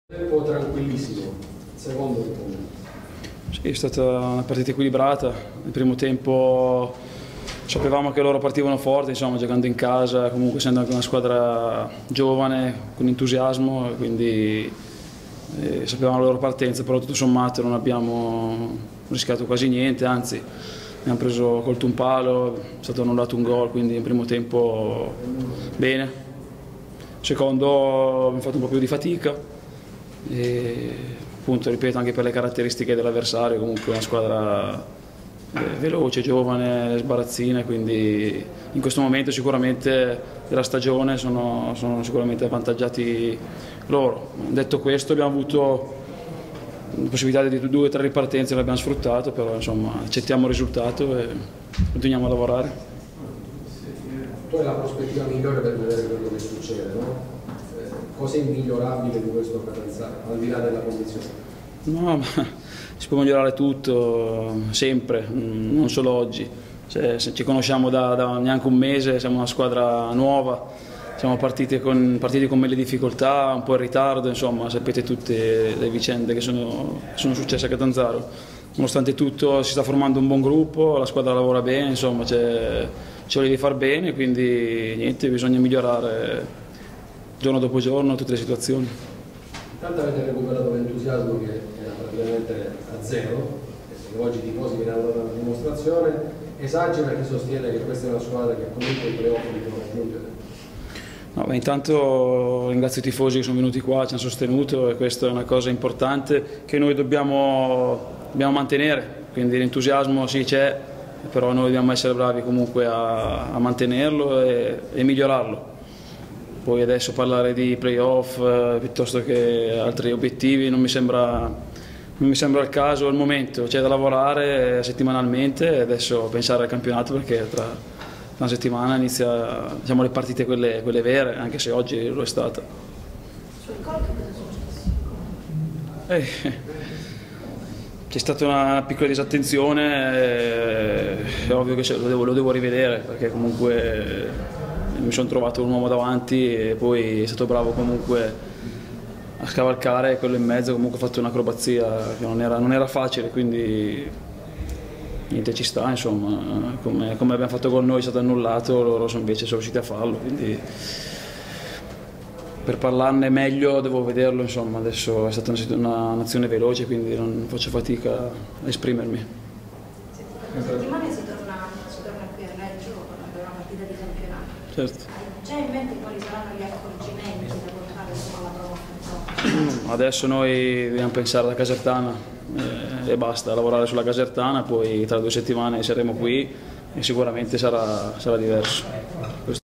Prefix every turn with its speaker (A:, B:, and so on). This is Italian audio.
A: Tempo tranquillissimo, secondo tempo.
B: Sì, è stata una partita equilibrata. Nel primo tempo sapevamo che loro partivano forti, insomma, giocando in casa, comunque essendo anche una squadra giovane, con entusiasmo, quindi sapevamo la loro partenza, però tutto sommato non abbiamo rischiato quasi niente, anzi abbiamo colto un palo, è stato annullato un gol, quindi in primo tempo bene. Secondo abbiamo fatto un po' più di fatica. E appunto, ripeto, anche per le caratteristiche dell'avversario, comunque una squadra veloce, giovane, sbarazzina, quindi in questo momento sicuramente della stagione sono sicuramente avvantaggiati loro. Detto questo, abbiamo avuto la possibilità di 2 o 3 ripartenze, le abbiamo sfruttato, però insomma accettiamo il risultato e continuiamo a lavorare.
A: Tu hai la prospettiva migliore per vedere quello che succede, no? Cosa è migliorabile di questo Catanzaro, al di là della condizione?
B: No, ma si può migliorare tutto, sempre, non solo oggi. Se ci conosciamo da neanche un mese, siamo una squadra nuova, siamo partiti con mille difficoltà, un po' in ritardo, insomma, sapete tutte le vicende che sono successe a Catanzaro. Nonostante tutto si sta formando un buon gruppo, la squadra lavora bene, insomma, c'è voglia di far bene, quindi niente, bisogna migliorare giorno dopo giorno tutte le situazioni.
A: Intanto avete recuperato l'entusiasmo che era praticamente a zero, e oggi i tifosi vi hanno dato una dimostrazione. Esagera chi sostiene che questa è una squadra che comunque i playoff li può raggiungere?
B: No, beh, intanto ringrazio i tifosi che sono venuti qua, ci hanno sostenuto, e questa è una cosa importante che noi dobbiamo mantenere, quindi l'entusiasmo sì c'è, però noi dobbiamo essere bravi comunque a mantenerlo e migliorarlo. Poi adesso parlare di playoff piuttosto che altri obiettivi non mi sembra il caso al momento. C'è da lavorare settimanalmente e adesso pensare al campionato, perché tra una settimana inizia, diciamo, le partite quelle vere, anche se oggi lo è stata.
C: Sul gol che cosa è successo?
B: C'è stata una piccola disattenzione, è ovvio che lo devo rivedere, perché comunque mi sono trovato un uomo davanti e poi è stato bravo comunque a scavalcare quello in mezzo, comunque ha fatto un'acrobazia che non era facile, quindi niente, ci sta, insomma, come abbiamo fatto con noi è stato annullato, loro invece sono riusciti a farlo, quindi per parlarne meglio devo vederlo, insomma, adesso è stata un'azione veloce, quindi non faccio fatica a esprimermi.
C: Tra 2 settimane si torna qui a Reggio per una partita di campionato.
B: Certo.
C: Hai già in mente quali saranno gli accorgimenti da portare alla prova?
B: Adesso noi dobbiamo pensare alla Casertana e basta, lavorare sulla Casertana, poi tra 2 settimane saremo qui e sicuramente sarà diverso.